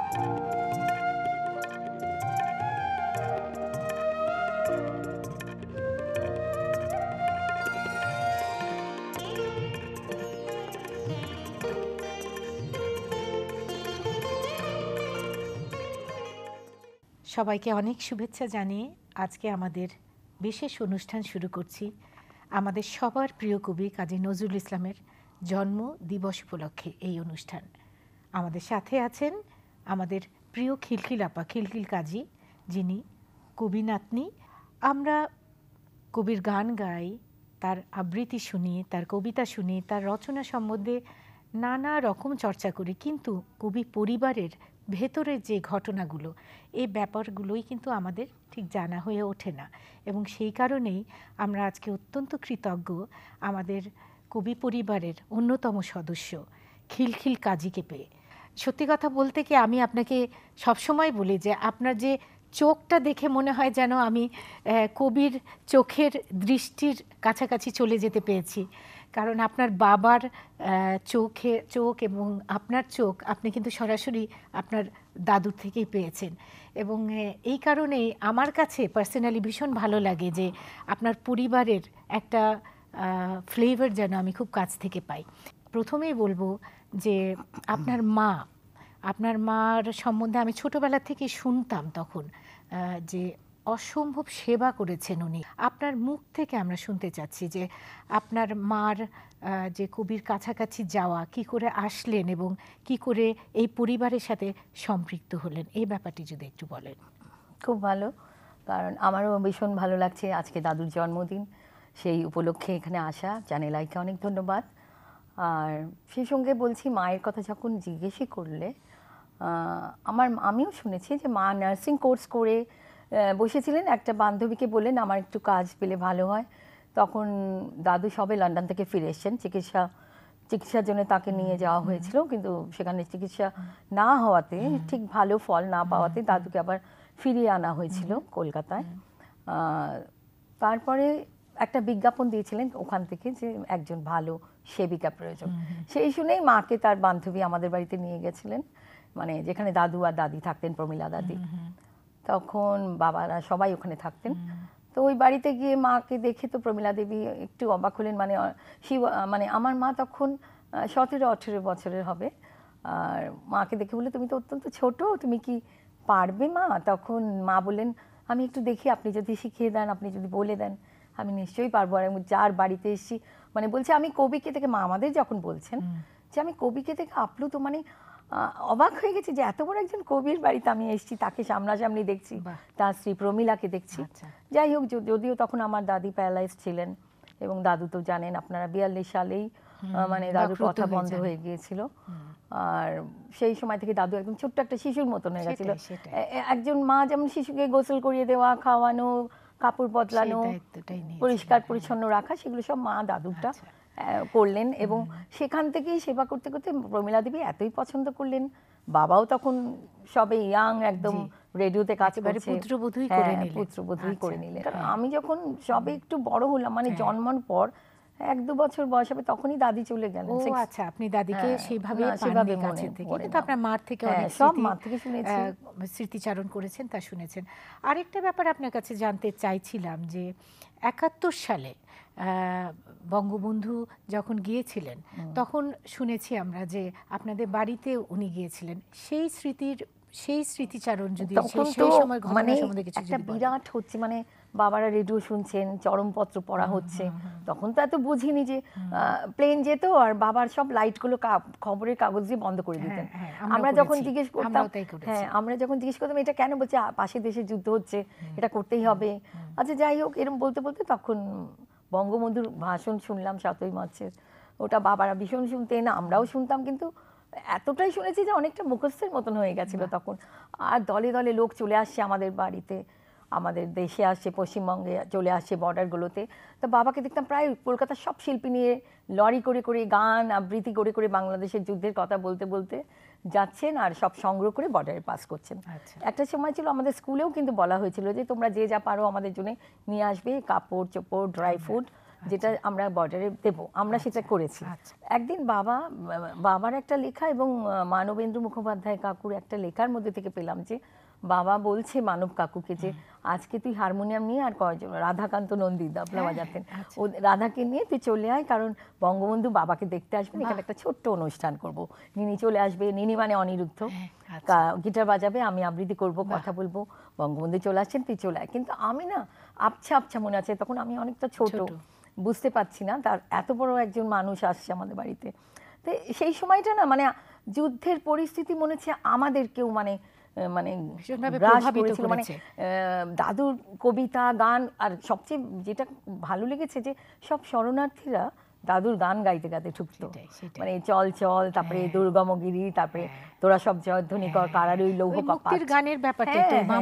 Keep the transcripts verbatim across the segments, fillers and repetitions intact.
সবাইকে অনেক শুভেচ্ছা জানিয়ে আজকে আমাদের বিশেষ অনুষ্ঠান শুরু করছি আমাদের সবার প্রিয় কবি কাজী নজরুল ইসলামের জন্ম দিবস উপলক্ষে এই অনুষ্ঠান। আমাদের সাথে আছেন আমাদের প্রিয় খিলখিল আপা, খিলখিল কাজী, যিনি কবি নাতনি। আমরা কবির গান গাই, তার আবৃত্তি শুনি, তার কবিতা শুনি, তার রচনা সম্বন্ধে নানা রকম চর্চা করি, কিন্তু কবি পরিবারের ভেতরের যে ঘটনাগুলো, এই ব্যাপারগুলোই কিন্তু আমাদের ঠিক জানা হয়ে ওঠে না। এবং সেই কারণেই আমরা আজকে অত্যন্ত কৃতজ্ঞ আমাদের কবি পরিবারের অন্যতম সদস্য খিলখিল কাজীকে পেয়ে। সত্যি কথা বলতে কি, আমি আপনাকে সবসময় বলি যে আপনার যে চোখটা দেখে মনে হয় যেন আমি কবির চোখের দৃষ্টির কাছাকাছি চলে যেতে পেরেছি, কারণ আপনার বাবার চোখে চোখ এবং আপনার চোখ আপনি কিন্তু সরাসরি আপনার দাদুর থেকেই পেয়েছেন। এবং এই কারণেই আমার কাছে পার্সোনালি ভীষণ ভালো লাগে যে আপনার পরিবারের একটা ফ্লেভার যেন আমি খুব কাছ থেকে পাই। প্রথমেই বলবো যে আপনার মা, আপনার মার সম্বন্ধে আমি ছোটবেলা থেকে শুনতাম তখন যে অসম্ভব সেবা করেছেন উনি। আপনার মুখ থেকে আমরা শুনতে চাচ্ছি যে আপনার মার যে কবির কাছাকাছি যাওয়া, কি করে আসলেন এবং কি করে এই পরিবারের সাথে সম্পৃক্ত হলেন, এই ব্যাপারটি যদি একটু বলেন। খুব ভালো, কারণ আমারও ভীষণ ভালো লাগছে আজকে দাদুর জন্মদিন, সেই উপলক্ষে এখানে আসা। চ্যানেল আইকে অনেক ধন্যবাদ। আর সেই সঙ্গে বলছি, মায়ের কথা যখন জিজ্ঞেসই করলে, আমার আমিও শুনেছি যে মা নার্সিং কোর্স করে বসেছিলেন, একটা বান্ধবীকে বললেন আমার একটু কাজ পেলে ভালো হয়। তখন দাদু সবে লন্ডন থেকে ফিরে এসছেন, চিকিৎসা চিকিৎসার জন্য তাকে নিয়ে যাওয়া হয়েছিল, কিন্তু সেখানে চিকিৎসা না হওয়াতে, ঠিক ভালো ফল না পাওয়াতে দাদুকে আবার ফিরিয়ে আনা হয়েছিল কলকাতায়। তারপরে একটা বিজ্ঞাপন দিয়েছিলেন ওখান থেকে যে একজন ভালো সেবিকা প্রয়োজন। সেই শুনেই মাকে তার বান্ধবী আমাদের বাড়িতে নিয়ে গেছিলেন, মানে যেখানে দাদু আর দাদি থাকতেন, প্রমীলা দাদি। তখন বাবারা সবাই ওখানে থাকতেন। তো ওই বাড়িতে গিয়ে মাকে দেখে তো প্রমীলা দেবী একটু অবাক হলেন। মানে শিব মানে আমার মা তখন সতেরো আঠেরো বছরের হবে। আর মাকে দেখে বলে, তুমি তো অত্যন্ত ছোট, তুমি কি পারবে মা? তখন মা বললেন, আমি একটু দেখি, আপনি যদি শিখিয়ে দেন, আপনি যদি বলে দেন, আমি নিশ্চয়ই পারবো। আর আমি যার বাড়িতে এসেছি, মানে বলছে আমি কবিকে থেকে, মা আমাদের যখন বলছেন যে আমি কবিকে থেকে আপ্লুত, মানে অবাক হয়ে গেছে যে এত বড় একজন কবির বাড়িতে আমি এসেছি, তাকে সামনাসামনি দেখছি, তার স্ত্রী প্রমীলাকে দেখছি। যাই হোক, যদিও তখন আমার দাদি প্যারালাইজ ছিলেন, এবং দাদু তো জানেন আপনারা বিয়াল্লিশ সালেই মানে দাদুর কথা বন্ধ হয়ে গিয়েছিল। আর সেই সময় থেকে দাদু একদম ছোট্ট একটা শিশুর মতন হয়ে গেছিল। একজন মা যেমন শিশুকে গোসল করিয়ে দেওয়া, খাওয়ানো, কাপড় বদলানো, পরিষ্কার পরিচ্ছন্ন রাখা, সেগুলো সব মা দাদুরটা করলেন। এবং সেখান থেকেই সেবা করতে করতে প্রমীলা দেবী এতই পছন্দ করলেন, বাবাও তখন সবে ইয়াং, একদম রেডিওতে কাজ করছে, পুত্রবধূই করে নিলেন পুত্রবধূই করে নিলেন আমি যখন সবে একটু বড় হলাম, মানে জন্মানোর পর এক দু বছর বয়স হবে, তখনই দাদি চলে গেলেন। ও আচ্ছা, আপনি দাদিকে সেইভাবে সেভাবে কাছে থেকে, কিন্তু আপনার মার থেকে অনেক সব মার থেকে শুনেছি, স্মৃতিচারণ করেছেন, তা শুনেছেন। আরেকটা ব্যাপার আপনার কাছে জানতে চাইছিলাম যে একাত্তর সালে বঙ্গবন্ধু যখন গিয়েছিলেন, তখন শুনেছি আমরা যে আপনাদের বাড়িতে উনি গিয়েছিলেন। সেই স্মৃতির সেই স্মৃতিচারণ যদি সেই সময় ঘটনা সম্বন্ধে কিছু একটা বিরাট হচ্ছে, মানে বাবারা রেডিও শুনছেন, চরমপত্র পড়া হচ্ছে, তখন তো এত বুঝিনি যে প্লেন যেত আর বাবার সব লাইটগুলো খবরের কাগজ দিয়ে বন্ধ করে দিতেন। আমরা যখন জিজ্ঞেস করতাম, হ্যাঁ আমরা যখন জিজ্ঞেস করতাম এটা কেন, বলছে পাশের দেশে যুদ্ধ হচ্ছে, এটা করতেই হবে। আচ্ছা যাই হোক, এরকম বলতে বলতে তখন বঙ্গবন্ধুর ভাষণ শুনলাম সাতই মার্চের, ওটা বাবারা ভীষণ শুনতেন, আমরাও শুনতাম, কিন্তু এতটাই শুনেছি যে অনেকটা মুখস্থের মতন হয়ে গেছিল তখন। আর দলে দলে লোক চলে আসছে আমাদের বাড়িতে, আমাদের দেশে আসছে, পশ্চিমবঙ্গে চলে আসছে বর্ডারগুলোতে। তো বাবাকে দেখতাম প্রায় কলকাতার সব শিল্পী নিয়ে লরি করে করে, গান আবৃত্তি করে করে বাংলাদেশের যুদ্ধের কথা বলতে বলতে যাচ্ছেন, আর সব সংগ্রহ করে বর্ডারে পাস করছেন। একটা সময় ছিল আমাদের স্কুলেও কিন্তু বলা হয়েছিল যে তোমরা যে যা পারো আমাদের জন্য নিয়ে আসবে, কাপড় চোপড়, ড্রাই ফ্রুট, যেটা আমরা বর্ডারে দেবো, আমরা সেটা করেছি। আচ্ছা। একদিন বাবা বাবার একটা লেখা এবং আহ, মানবেন্দ্র মুখোপাধ্যায় কাকুর একটা লেখার মধ্যে থেকে পেলাম যে বাবা বলছে মানব কাকুকে যে আজকে তুই হারমোনিয়াম নিয়ে আর কয়জন রাধাকান্ত নন্দী তবলা বাজাতেন, ও রাধাকে নিয়ে তুই চলে আয়, কারণ বঙ্গবন্ধু বাবাকে দেখতে আসবেন, এখানে একটা ছোট্ট অনুষ্ঠান করব, নিনি চলে আসবে, নিনি মানে অনিরুদ্ধ গিটার বাজাবে, আমি আবৃত্তি করব, কথা বলবো, বঙ্গবন্ধু চলে আসছেন, তুই চলে আয়। কিন্তু আমি না আবছা আবছা মনে আছে, তখন আমি অনেকটা ছোট, বুঝতে পারছি না তার এত বড় একজন মানুষ আসছে আমাদের বাড়িতে। তো সেই সময়টা না মানে যুদ্ধের পরিস্থিতি মনে হচ্ছে আমাদের কেউ মানে মানে করেছিল, মানে দাদুর কবিতা গান। আর সবচেয়ে যেটা ভালো লেগেছে যে সব শরণার্থীরা দাদুর গান গাইতে গাইতে ঢুকতো, মানে চল চল, তারপরে দুর্গমগিরি, তারপরে তোরা সব জয়ধ্বনি কর, কারার ওই লৌহ কপাট গানের ব্যাপারটা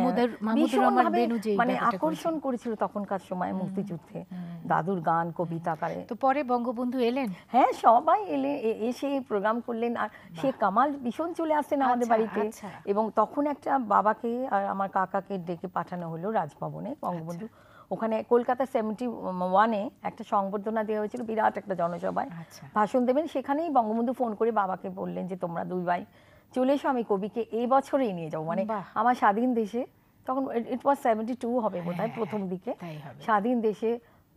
মানে আকর্ষণ করেছিল তখনকার সময় মুক্তিযুদ্ধে দাদুর গান কবিতা কারে। তো পরে বঙ্গবন্ধু এলেন, হ্যাঁ সবাই এলে, এসে প্রোগ্রাম করলেন। আর শেখ কামাল ভীষণ চলে আসতেন আমাদের বাড়িতে, এবং তখন একটা বাবাকে আর আমার কাকাকে ডেকে পাঠানো হলো রাজভবনে বঙ্গবন্ধু, ওখানে কলকাতা সেভেন্টি ওয়ানে একটা সংবর্ধনা দেওয়া হয়েছিল, বিরাট একটা জনসভায় ভাষণ দেবেন। সেখানেই বঙ্গবন্ধু ফোন করে বাবাকে বললেন যে তোমরা দুই ভাই চলে এসো, আমি কবিকে এই বছরেই নিয়ে যাবো, মানে আমার স্বাধীন দেশে, তখন ইট ওয়াজ সেভেন্টি টু হবে বোধ হয় প্রথম দিকে, স্বাধীন দেশে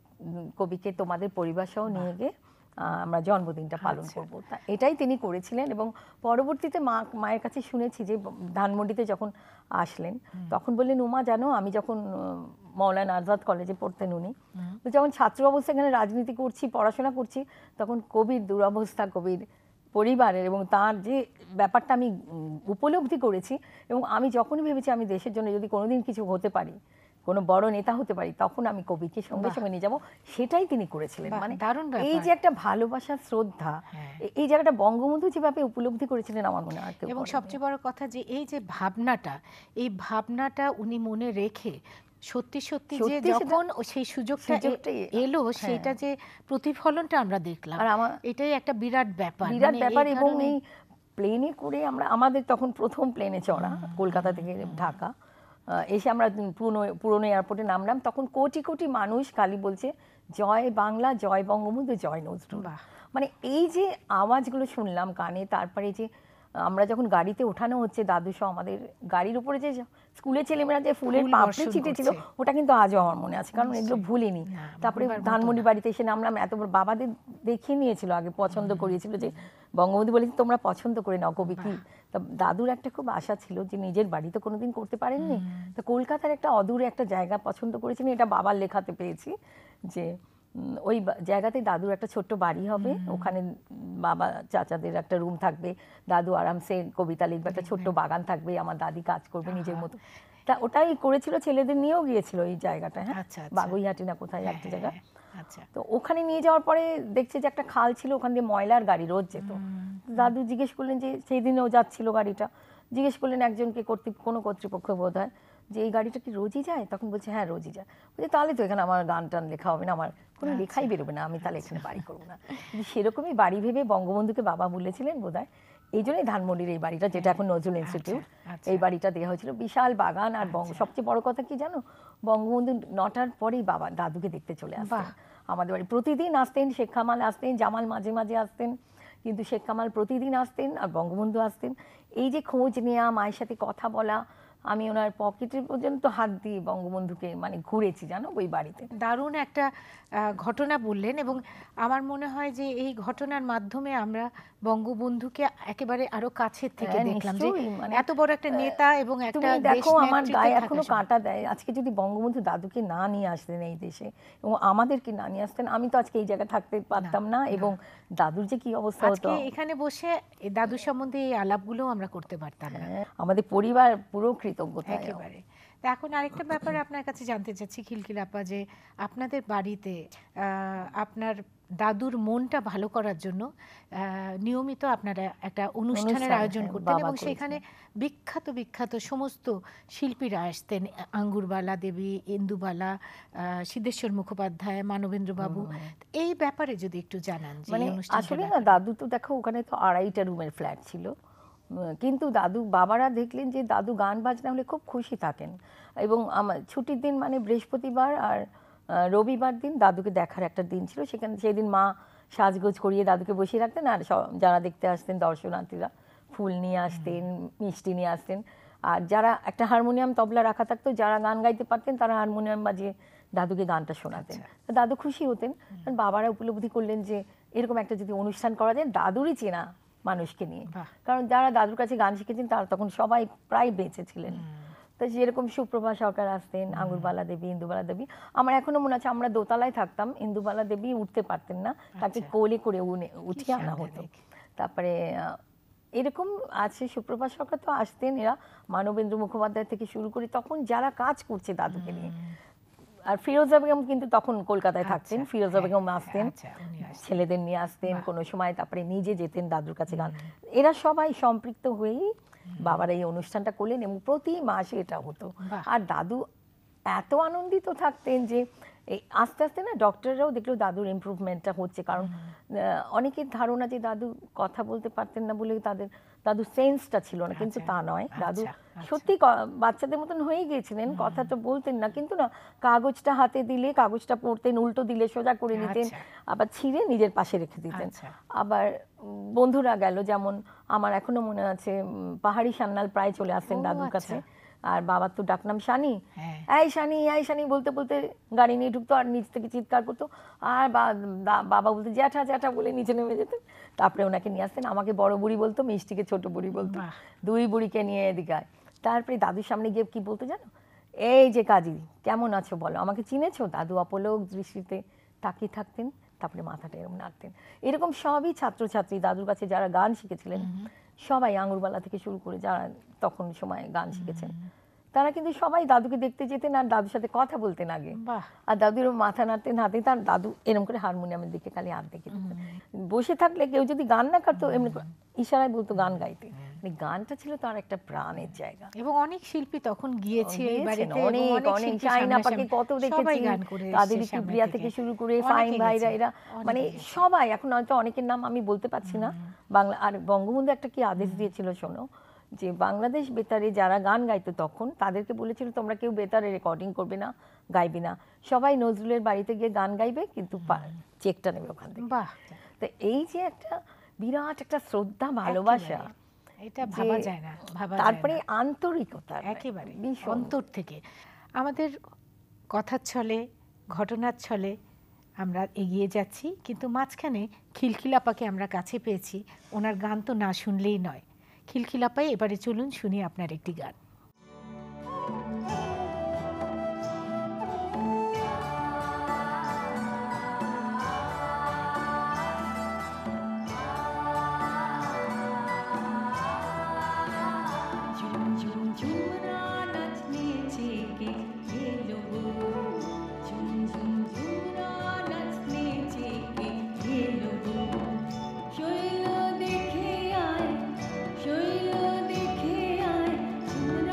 কবিকে তোমাদের পরিবার সহ নিয়ে গিয়ে আমরা জন্মদিনটা পালন করবো। তা এটাই তিনি করেছিলেন। এবং পরবর্তীতে মা মায়ের কাছে শুনেছি যে ধানমন্ডিতে যখন আসলেন তখন বললেন, উমা জানো আমি যখন মৌলানা আজাদ কলেজে পড়তেন উনি, যখন ছাত্র অবস্থায় এখানে রাজনীতি করছি, পড়াশোনা করছি, তখন কবির দুরবস্থা, কবির পরিবারের এবং তার যে ব্যাপারটা আমি উপলব্ধি করেছি, এবং আমি যখনই ভেবেছি আমি দেশের জন্য যদি কোনোদিন কিছু হতে পারি, কোনো বড় নেতা হতে পারি, তখন আমি কবিকে সঙ্গে সঙ্গে নিয়ে যাবো, সেটাই তিনি করেছিলেন। মানে এই যে একটা ভালোবাসা, শ্রদ্ধা, এই জায়গাটা বঙ্গবন্ধু যেভাবে উপলব্ধি করেছিলেন আমার মনে হয়। এবং সবচেয়ে বড় কথা যে এই যে ভাবনাটা, এই ভাবনাটা উনি মনে রেখে সত্যি সত্যি যে যখন সেই সুযোগটা এলো, সেটা যে প্রতিফলনটা আমরা দেখলাম, আর আমার এটাই একটা বিরাট ব্যাপার, বিরাট ব্যাপার। এবং এই প্লেনে করে আমরা, আমাদের তখন প্রথম প্লেনে চড়া কলকাতা থেকে ঢাকা, এসে আমরা পুরনো পুরনো এয়ারপোর্টে নামলাম, তখন কোটি কোটি মানুষ খালি বলছে জয় বাংলা, জয় বঙ্গবন্ধু, জয় নজরুল। মানে এই যে আওয়াজগুলো শুনলাম কানে, তারপরে যে আমরা যখন গাড়িতে ওঠানো হচ্ছে দাদু সহ, আমাদের গাড়ির উপরে যে স্কুলের ছেলেমেয়েরা যে ফুলের পাপড়ি ছিটেছিল, ওটা কিন্তু আজও আমার মনে আছে, কারণ এগুলো ভুলিনি। তারপরে ধানমন্ডি বাড়িতে এসে নামলাম, এত বড় বাবাদের দেখিয়ে নিয়েছিল, আগে পছন্দ করিয়েছিল যে বঙ্গবন্ধু বলেছে তোমরা পছন্দ করে নাও কবি কি। তা দাদুর একটা খুব আশা ছিল যে নিজের বাড়ি তো কোনোদিন করতে পারেননি, তো কলকাতার একটা অদূরে একটা জায়গা পছন্দ করেছিলেন, এটা বাবার লেখাতে পেয়েছি যে ওই জায়গাতে দাদুর একটা ছোট্ট বাড়ি হবে, ওখানে বাবা চাচাদের একটা রুম থাকবে, দাদু আরামসে কবিতা লিখবে, একটা ছোট্ট বাগান থাকবে, আমার দাদি কাজ করবে নিজের মতো। তা ওটাই করেছিল, ছেলেদের নিয়েও গিয়েছিল এই জায়গাটা, হ্যাঁ বাগুইহাটি না কোথায় একটা জায়গা। তো ওখানে নিয়ে যাওয়ার পরে দেখছে যে একটা খাল ছিল, ওখান দিয়ে ময়লার গাড়ি রোজ যেত। দাদু জিজ্ঞেস করলেন যে সেই দিনেও যাচ্ছিল গাড়িটা, জিজ্ঞেস করলেন একজনকে, কর্তৃ কোনো কর্তৃপক্ষ বোধ হয়, যে এই গাড়িটা কি রোজই যায়? তখন বলছে হ্যাঁ রোজই যায়। বলছে তাহলে তো এখানে আমার গান টান লেখা হবে না, আমার কোনো লেখাই বেরোবে না, আমি তাহলে এখানে বাড়ি করবো না। সেরকমই বাড়ি ভেবে বঙ্গবন্ধুকে বাবা বলেছিলেন বোধ হয়, এই জন্যই ধানমন্ডির এই বাড়িটা, যেটা এখন নজরুল ইনস্টিটিউট, এই বাড়িটা দেওয়া হয়েছিল। বিশাল বাগান। আর বঙ্গ সবচেয়ে বড় কথা কি জানো, বঙ্গবন্ধু নটার পরেই বাবা দাদুকে দেখতে চলে আসতেন আমাদের বাড়ি, প্রতিদিন আসতেন। শেখ কামাল আসতেন, জামাল মাঝে মাঝে আসতেন, কিন্তু শেখ কামাল প্রতিদিন আসতেন আর বঙ্গবন্ধু আসতেন। এই যে খোঁজ নেওয়া, মায়ের সাথে কথা বলা, আমি ওনার পকেটের পর্যন্ত হাত দিয়ে বঙ্গবন্ধুকে মানে ঘুরেছি জানো ওই বাড়িতে। দারুণ একটা ঘটনা বললেন, এবং আমার মনে হয় যে এই ঘটনার মাধ্যমে আমরা বঙ্গবন্ধুকে একেবারে আরো কাছের থেকে দেখলাম, যে এত বড় একটা নেতা এবং একটা দেখো আমার গায়ে এখনো কাঁটা দেয়। আজকে যদি বঙ্গবন্ধু দাদুকে না নিয়ে আসতেন এই দেশে এবং আমাদেরকে না নিয়ে আসতেন, আমি তো আজকে এই জায়গায় থাকতে পারতাম না, এবং দাদুর যে কি অবস্থা হতো, এখানে বসে দাদু সম্বন্ধে এই আলাপগুলো আমরা করতে পারতাম না। আমাদের পরিবার পুরো কৃতজ্ঞতা একেবারে। এখন আরেকটা ব্যাপারে আপনার কাছে জানতে চাচ্ছি খিলখিল আপা, যে আপনাদের বাড়িতে আপনার দাদুর মনটা ভালো করার জন্য নিয়মিত আপনারা একটা অনুষ্ঠানের আয়োজন করতেন, এবং সেখানে বিখ্যাত বিখ্যাত সমস্ত শিল্পীরা আসতেন, আঙ্গুরবালা দেবী, ইন্দুবালা, সিদ্ধেশ্বর মুখোপাধ্যায়, মানবেন্দ্র বাবু। এই ব্যাপারে যদি একটু জানান। মানে আসলে না দাদু তো দেখো ওখানে তো আড়াইটা রুমের ফ্ল্যাট ছিল, কিন্তু দাদু বাবারা দেখলেন যে দাদু গান বাজনা হলে খুব খুশি থাকেন, এবং আমার ছুটির দিন মানে বৃহস্পতিবার আর রবিবার দিন দাদুকে দেখার একটা দিন ছিল, সেখানে সেই দিন মা সাজগোজ করিয়ে দাদুকে বসিয়ে রাখতেন, আর যারা দেখতে আসতেন দর্শনার্থীরা ফুল নিয়ে আসতেন, মিষ্টি নিয়ে আসতেন। আর যারা একটা হারমোনিয়াম তবলা রাখা থাকতো, যারা গান গাইতে পারতেন তারা হারমোনিয়াম বাজিয়ে দাদুকে গানটা শোনাতেন। দাদু খুশি হতেন, কারণ বাবারা উপলব্ধি করলেন যে এরকম একটা যদি অনুষ্ঠান করা যায় দাদুরই চেনা মানুষকে নিয়ে, কারণ যারা দাদুর কাছে গান শিখেছেন তারা তখন সবাই প্রায় বেঁচে ছিলেন। তো যেরকম সুপ্রভা সরকার আসতেন, আঙুরবালা দেবী, ইন্দুবালা দেবী। আমার এখনো মনে আছে আমরা দোতলায় থাকতাম, ইন্দুবালা দেবী উঠতে পারতেন না, তাকে কোলে করে উঠিয়ে আনা হতো। তারপরে এরকম আছে, সুপ্রভা সরকার তো আসতেন, এরা মানবেন্দ্র মুখোপাধ্যায় থেকে শুরু করে তখন যারা কাজ করছে দাদুকে নিয়ে। আর ফিরোজা বেগম কিন্তু তখন কলকাতায় থাকতেন, ফিরোজা বেগম আসতেন, ছেলেদের নিয়ে আসতেন কোনো সময়, তারপরে নিজে যেতেন দাদুর কাছে গান। এরা সবাই সম্পৃক্ত হয়েই বাবার এই অনুষ্ঠানটা করলেন এবং প্রতি মাসে এটা হতো। আর দাদু এত আনন্দিত থাকতেন যে এই আস্তে আস্তে না ডক্টররাও দেখলো দাদুর ইমপ্রুভমেন্টটা হচ্ছে, কারণ অনেকের ধারণা যে দাদু কথা বলতে পারতেন না বলে তাদের দাদুর সেন্সটা ছিল না, কিন্তু তা নয়। দাদু সত্যি বাচ্চাদের মতন হয়ে গিয়েছিলেন, কথাটা বলতেন না, কিন্তু না কাগজটা হাতে দিলে কাগজটা পড়তেন, উল্টো দিলে সোজা করে নিতেন, আবার ছিঁড়ে নিজের পাশে রেখে দিতেন। আবার বন্ধুরা গেল, যেমন আমার এখনো মনে আছে পাহাড়ি সান্যাল প্রায় চলে আসতেন দাদুর কাছে, আর বাবার তো ডাকনাম শানি, এই শানি এই শানি বলতে বলতে গাড়ি নিয়ে ঢুকতো আর নিচ থেকে চিৎকার করতো, আর বাবা বলতো জ্যাঠা জ্যাঠা বলে নিচে নেমে যেতেন। তারপরে ওনাকে নিয়ে আসতেন, আমাকে বড় বুড়ি বলতো, মিষ্টিকে ছোট বুড়ি বলতো, দুই বুড়িকে নিয়ে এদিকে আয়। তারপরে দাদুর সামনে গিয়ে কি বলতো জানো, এই যে কাজী কেমন আছো বলো, আমাকে চিনেছো? দাদু অপলোক দৃষ্টিতে তাকিয়ে থাকতেন, তারপরে মাথাটা এরকম নাড়তেন। এরকম সবই ছাত্রছাত্রী দাদুর কাছে যারা গান শিখেছিলেন, সবাই আঙুরবালা থেকে শুরু করে যারা তখন সময় গান শিখেছেন, তারা কিন্তু সবাই দাদুকে দেখতে যেতেন আর দাদুর সাথে কথা বলতেন আগে। আর দাদুর মাথা নাড়তেন, হাতে তার দাদু এরকম করে হারমোনিয়ামের দিকে খালি হাত দেখে দিতেন। বসে থাকলে কেউ যদি গান না করতো এমনি ইশারায় বলতো গান গাইতে, মানে গানটা ছিল তার একটা প্রাণের জায়গা। এবং অনেক শিল্পী তখন গিয়েছে এই বাড়িতে, অনেক অনেক শাইনা পাকে কত দেখেছি, তাদের কিবরিয়া থেকে শুরু করে ফাইন ভাইরা, এরা মানে সবাই, এখন হয়তো অনেকের নাম আমি বলতে পারছি না বাংলা। আর বঙ্গবন্ধু একটা কি আদেশ দিয়েছিল শোনো, যে বাংলাদেশ বেতারে যারা গান গাইতো তখন তাদেরকে বলেছিল তোমরা কেউ বেতারে রেকর্ডিং করবে না, গাইবে না, সবাই নজরুলের বাড়িতে গিয়ে গান গাইবে, কিন্তু চেকটা নেবে ওখান থেকে। তো এই যে একটা বিরাট একটা শ্রদ্ধা ভালোবাসা, এটা ভাবা যায় না, ভাবা তারপরে আন্তরিকতা একেবারে অন্তর থেকে। আমাদের কথার ছলে ঘটনার ছলে আমরা এগিয়ে যাচ্ছি, কিন্তু মাঝখানে খিলখিলাপাকে আমরা কাছে পেয়েছি, ওনার গান তো না শুনলেই নয়। খিলখিলাপাই এবারে চলুন শুনি আপনার একটি গান। শৈল দেখে আয়, শৈল দেখে আয়,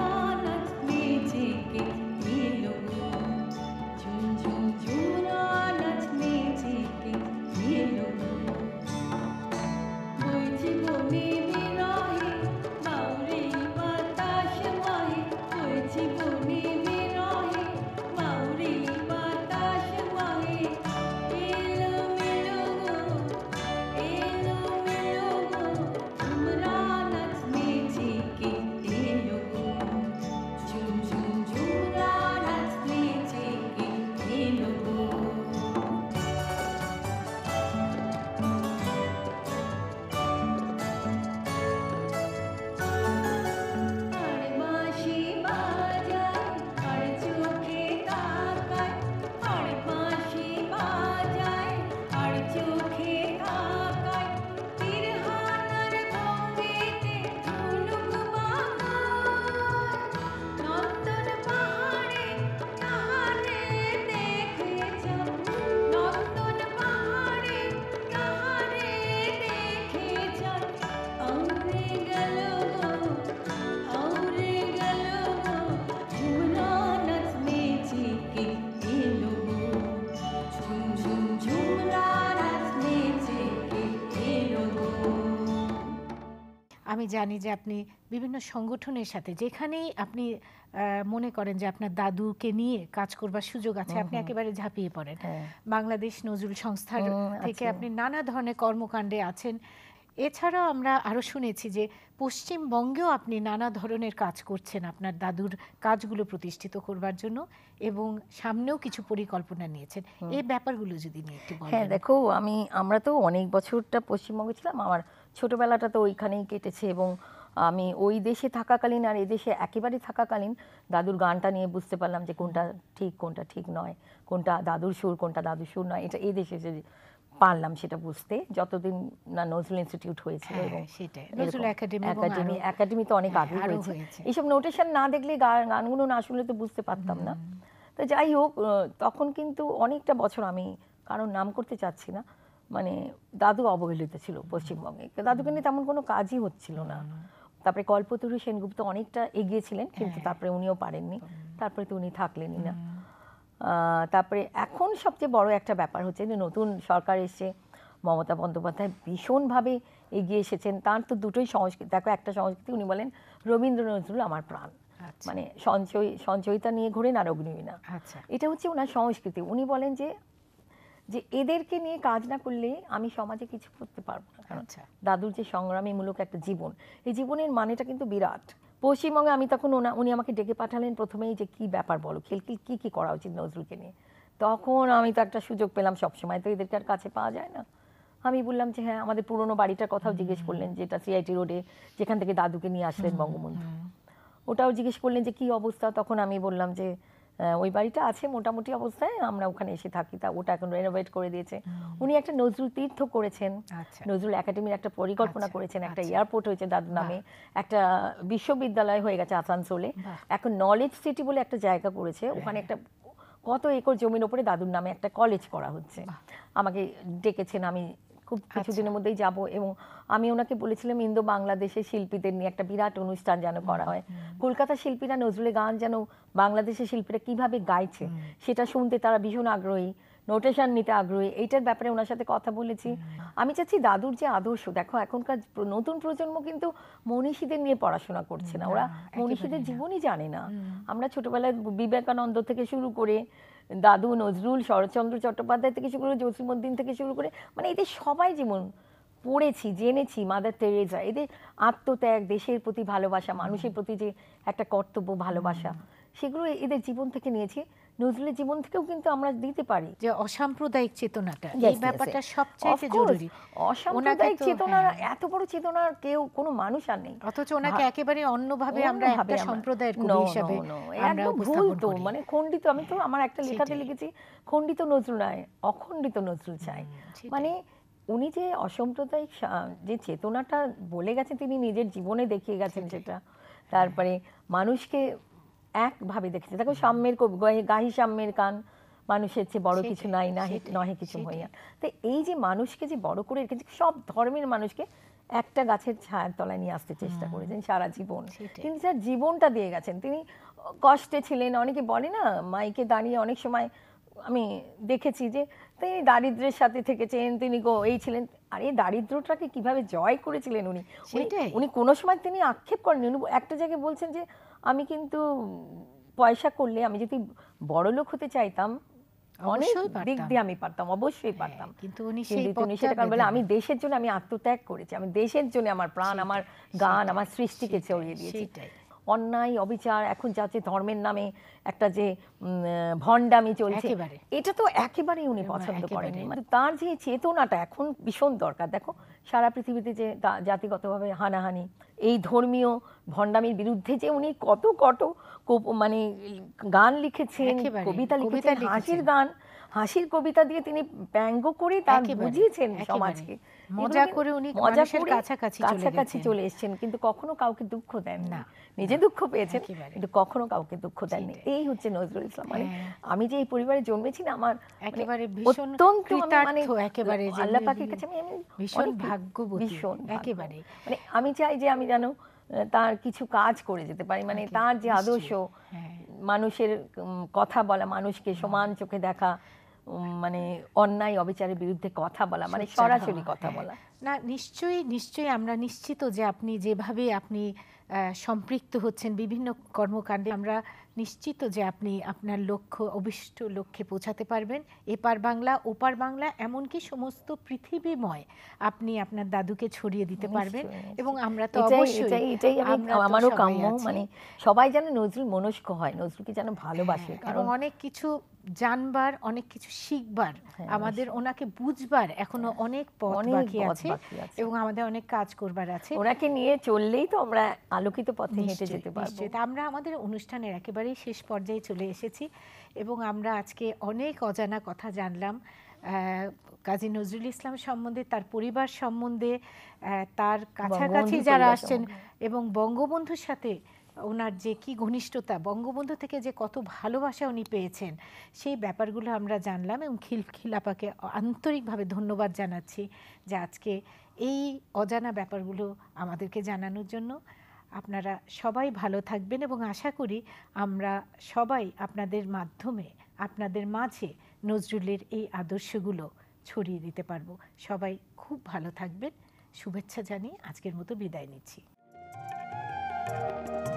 আমি জানি যে আপনি বিভিন্ন সংগঠনের সাথে যেখানেই আপনি আহ, মনে করেন যে আপনার দাদুকে নিয়ে কাজ করবার সুযোগ আছে আপনি একেবারে ঝাঁপিয়ে পড়েন। হ্যাঁ। বাংলাদেশ নজরুল সংস্থার হুম, থেকে আছে। আপনি নানা ধরনের কর্মকাণ্ডে আছেন। এছাড়াও আমরা আরও শুনেছি যে পশ্চিমবঙ্গেও আপনি নানা ধরনের কাজ করছেন আপনার দাদুর কাজগুলো প্রতিষ্ঠিত করবার জন্য, এবং সামনেও কিছু পরিকল্পনা নিয়েছেন। এই ব্যাপারগুলো যদি নিয়ে একটু হ্যাঁ বলেন। দেখো, আমি আমরা তো অনেক বছরটা পশ্চিমবঙ্গে ছিলাম, আমার ছোটবেলাটা তো ওইখানেই কেটেছে, এবং আমি ওই দেশে থাকাকালীন আর এই দেশে একেবারে থাকাকালীন দাদুর গানটা নিয়ে বুঝতে পারলাম যে কোনটা ঠিক কোনটা ঠিক নয়, কোনটা দাদুর সুর কোনটা দাদুর সুর নয়। এটা এই দেশে এসে পারলাম সেটা বুঝতে, যতদিন না নজরুল ইনস্টিটিউট হয়েছিল হ্যাঁ, এবং সেটাই। এরকম। নজরুল একাডেমি এবং একাডেমি আরো- একাডেমি তো অনেক হ্যাঁ, আগে আরো হয়েছে। হয়েছে। এইসব নোটেশন না দেখলে গা- গানগুলো না শুনলে তো বুঝতে পারতাম না। তো যাই হোক, আহ, তখন কিন্তু অনেকটা বছর আমি কারণ নাম করতে চাচ্ছি না, মানে দাদু অবহেলিত ছিল পশ্চিমবঙ্গে, দাদুকে নিয়ে তেমন কোনো কাজই হচ্ছিল না। তারপরে কল্পতরু সেনগুপ্ত অনেকটা এগিয়েছিলেন, কিন্তু তারপরে উনিও পারেননি, তারপরে তো উনি থাকলেনই না। আহ, তারপরে এখন সবচেয়ে বড় একটা ব্যাপার হচ্ছে যে নতুন সরকার এসে মমতা বন্দ্যোপাধ্যায় ভীষণভাবে এগিয়ে এসেছেন। তার তো দুটোই সংস্কৃতি, দেখো একটা সংস্কৃতি উনি বলেন রবীন্দ্র নজরুল আমার প্রাণ, আচ্ছা। মানে সঞ্চয় সঞ্চয়িতা নিয়ে ঘোরেন আর অগ্নিবীণা, আচ্ছা। এটা হচ্ছে ওনার সংস্কৃতি। উনি বলেন যে যে এদেরকে নিয়ে কাজ না করলে আমি সমাজে কিছু করতে পারবো না। কারণ আচ্ছা। দাদুর যে সংগ্রামীমূলক একটা জীবন, এই জীবনের মানেটা কিন্তু বিরাট। পশ্চিমবঙ্গে আমি তখন ওনা উনি আমাকে ডেকে পাঠালেন প্রথমেই যে কি ব্যাপার বলো, খেলকি কি কি করা উচিত নজরুলকে নিয়ে। তখন আমি তো একটা সুযোগ পেলাম, সবসময় তো এদেরকে আর কাছে পাওয়া যায় না। আমি বললাম যে হ্যাঁ, আমাদের পুরনো বাড়িটার কথাও জিজ্ঞেস করলেন, যেটা সিআইটি রোডে, যেখান থেকে দাদুকে নিয়ে আসলেন বঙ্গবন্ধু, ওটাও জিজ্ঞেস করলেন যে কি অবস্থা। তখন আমি বললাম যে আহ, ওই বাড়িটা আছে মোটামুটি অবস্থায়, আমরা ওখানে এসে থাকি, তা ওটা এখন রেনোভেট করে দিয়েছে। উনি একটা নজরুল তীর্থ করেছেন, আচ্ছা। নজরুল একাডেমির একটা পরিকল্পনা আচ্ছা, করেছেন, একটা আচ্ছা। এয়ারপোর্ট হয়েছে দাদুর নামে, একটা বিশ্ববিদ্যালয় হয়ে গেছে আসানসোলে, বাহ। এখন নলেজ সিটি বলে একটা জায়গা করেছে, ওখানে একটা কত একর জমির ওপরে দাদুর নামে একটা কলেজ করা হচ্ছে। আমাকে ডেকেছেন, আমি খুব কিছুদিনের মধ্যেই যাব, এবং আমি ওনাকে বলেছিলাম ইন্দো বাংলাদেশের শিল্পীদের নিয়ে একটা বিরাট অনুষ্ঠান যেন করা হয়। কলকাতার শিল্পীরা নজরুলের গান যেন বাংলাদেশের শিল্পীরা কিভাবে গাইছে সেটা শুনতে তারা ভীষণ আগ্রহী, নোটেশন নিতে আগ্রহী, এইটার ব্যাপারে ওনার সাথে কথা বলেছি। আমি চাচ্ছি দাদুর যে আদর্শ, দেখো এখনকার প্র- নতুন প্রজন্ম কিন্তু মনীষীদের নিয়ে পড়াশোনা করছে না, ওরা মনীষীদের জীবনই জানে না। আমরা ছোটবেলায় বিবেকানন্দ থেকে শুরু করে দাদু, নজরুল, শরৎচন্দ্র চট্টোপাধ্যায় থেকে শুরু করে জসীমউদ্দিন থেকে শুরু করে, মানে এদের সবাই যেমন পড়েছি, জেনেছি, মাদার তেরেসা, এদের আত্মত্যাগ, দেশের প্রতি ভালোবাসা, মানুষের প্রতি যে একটা কর্তব্য ভালোবাসা, সেগুলো এদের জীবন থেকে নিয়েছি। নজরুলের জীবন থেকেও কিন্তু আমরা দিতে পারি। যে অসাম্প্রদায়িক চেতনাটা, Yes, এই yes, ব্যাপারটা yes. সবচাইতে Of course, জরুরি। অসাম্প্রদায়িক ওনাকে তো- চেতনার হ্যাঁ। এত বড় চেতনার কেউ কোনো মানুষ আর নেই। অথচ ওনাকে ভা- একেবারে অন্যভাবে আমরা অন্যভাবে একটা আমরা- সম্প্রদায়ের No, কবি no, হিসাবে no, আমরা একদম ভুল উপস্থাপন তো, করি। মানে খণ্ডিত। আমি তো আমার একটা লেখাতে সেটাই। লিখেছি খণ্ডিত নজরুল নয়, অখণ্ডিত নজরুল চাই। সেটাই। মানে উনি যে অসাম্প্রদায়িক সা- যে চেতনাটা বলে গেছেন, তিনি নিজের জীবনে দেখিয়ে গেছেন সেটা। তারপরে মানুষকে একভাবে দেখেছে, দেখো সাম্যের কবি, গাহি- গাহি সাম্যের গান, মানুষের চেয়ে বড় সেটাই, কিছু নাই, না সেটাই, নহে কিছু সেটাই। হইয়া। তো এই যে মানুষকে যে বড় করে রেখেছে, সব ধর্মের মানুষকে একটা গাছের ছায়ার তলায় নিয়ে আসতে চেষ্টা করেছেন সারা জীবন। সেটাই। তিনি তার জীবনটা দিয়ে গেছেন, তিনি কষ্টে ছিলেন। অনেকে বলে না, মাইকে দাঁড়িয়ে অনেক সময় আমি দেখেছি যে তিনি দারিদ্র্যের সাথে থেকেছেন, তিনি গো এই ছিলেন, আর এই দারিদ্র্যটাকে কিভাবে জয় করেছিলেন উনি। উনি- সেটাই। উনি কোনো সময় তিনি আক্ষেপ করেন। উনি একটা জায়গায় বলছেন যে আমি কিন্তু পয়সা করলে, আমি যদি বড় লোক হতে চাইতাম অনেক অবশ্যই দিক পারতাম। দিয়ে আমি পারতাম, অবশ্যই পারতাম, হ্যাঁ, কিন্তু উনি সেই কিন্তু তিনি পথটা সেটা কারণ বলে বেঁধে আমি নেন। দেশের জন্য আমি আত্মত্যাগ করেছি, আমি দেশের জন্য আমার প্রাণ, সেটাই, আমার গান, সেটাই, আমার সৃষ্টিকে সেটাই, ছড়িয়ে দিয়েছি। সেটাই। অন্যায় অবিচার এখন যাচ্ছে ধর্মের নামে একটা যে উম, আহ, ভণ্ডামি চলছে, একেবারে। এটা তো একেবারেই উনি একেবারে, পছন্দ করেন। একেবারে। মানে তার যে চেতনাটা এখন ভীষণ দরকার। দেখো সারা পৃথিবীতে যে তা- জাতিগতভাবে হানাহানি, এই ধর্মীয় ভণ্ডামির বিরুদ্ধে যে উনি কত কত কোপ- মানে গান লিখেছেন, একেবারে, কবিতা কবিতা লিখেছেন, লিখেছেন। হাসির গান, হাসির কবিতা দিয়ে তিনি ব্যঙ্গ করে তার একেবারে, বুঝিয়েছেন একেবারে। সমাজকে। মজা এগুলো করে উনি মজা মানুষের করে কাছাকাছি চলে কাছাকাছি গেছেন। চলে এসেছেন, কিন্তু কখনো কাউকে দুঃখ দেন না, না। নিজে দুঃখ পেয়েছেন, একেবারে। কিন্তু কখনো কাউকে দুঃখ দেননি। সেটাই। এই হচ্ছে নজরুল ইসলাম। মানে হ্যাঁ। আমি যে এই পরিবারে জন্মেছি না, আমার মানে একেবারে ভীষণ অত্যন্ত আমি মানে কৃতার্থ, একেবারে যে আল্লাহ উনি- পাকের কাছে আমি আমি ভীষণ অনেক ভাগ্যবতী, ভীষণ ভাগ্য। একেবারে। মানে আমি চাই যে আমি যেন আহ, তার কিছু কাজ করে যেতে পারি, মানে একে- তার যে নিশ্চয়ই। আদর্শ, হ্যাঁ। মানুষের উম, কথা বলা, মানুষকে সমান চোখে দেখা, উম, মানে অন্যায় অবিচারের বিরুদ্ধে কথা বলা, মানে সোচ্চার হওয়া, সরাসরি কথা হ্যাঁ। বলা। না, নিশ্চয়ই নিশ্চয়ই আমরা নিশ্চিত যে আপনি যেভাবে আপনি আহ, সম্পৃক্ত হচ্ছেন বিভিন্ন কর্মকাণ্ডে, আমরা নিশ্চিত যে আপনি আপনার লক্ষ্য অভিষ্ট লক্ষ্যে পৌঁছাতে পারবেন। এপার বাংলা ওপার বাংলা এমনকি সমস্ত পৃথিবীময় আপনি আপনার দাদুকে ছড়িয়ে দিতে পারবেন। নিশ্চয়ই, নিশ্চয়ই। এবং আমরা তো এটাই অবশ্যই, এটাই এটাই আমি আমরা তো আমারও সবাই কাম্য, আছি। মানে সবাই যেন নজরুল মনস্ক হয়, নজরুলকে যেন ভালোবাসে। হ্যাঁ, কারণ এবং অনেক কিছু জানবার, অনেক কিছু শিখবার, হ্যাঁ, আমাদের নিশ্চয়ই। ওনাকে বুঝবার এখনো অনেক পথ অনেক বাকি পথ আছে বাকি আছে। এবং আমাদের অনেক কাজ করবার আছে। ওনাকে নিয়ে চললেই তো আমরা আলোকিত পথে হেঁটে নিশ্চয়ই, যেতে পারবো। নিশ্চয়ই। তা আমরা আমাদের অনুষ্ঠানের একেবারেই শেষ পর্যায়ে চলে এসেছি এবং আমরা আজকে অনেক অজানা কথা জানলাম আহ, কাজী নজরুল ইসলাম সম্বন্ধে, তার পরিবার সম্বন্ধে, আহ, তার কাছাকাছি বঙ্গবন্ধুর যারা পরিবার আসছেন সম্বন্ধে। এবং বঙ্গবন্ধুর সাথে ওনার যে কি ঘনিষ্ঠতা, বঙ্গবন্ধু থেকে যে কত ভালোবাসা উনি পেয়েছেন, সেই ব্যাপারগুলো আমরা জানলাম। এবং খিলখিল আপাকে আন্তরিকভাবে ধন্যবাদ জানাচ্ছি যে আজকে এই অজানা ব্যাপারগুলো আমাদেরকে জানানোর জন্য। আপনারা সবাই ভালো থাকবেন এবং আশা করি আমরা সবাই আপনাদের মাধ্যমে আপনাদের মাঝে নজরুলের এই আদর্শগুলো ছড়িয়ে দিতে পারবো। সবাই খুব ভালো থাকবেন। শুভেচ্ছা জানিয়ে আজকের মতো বিদায় নিচ্ছি।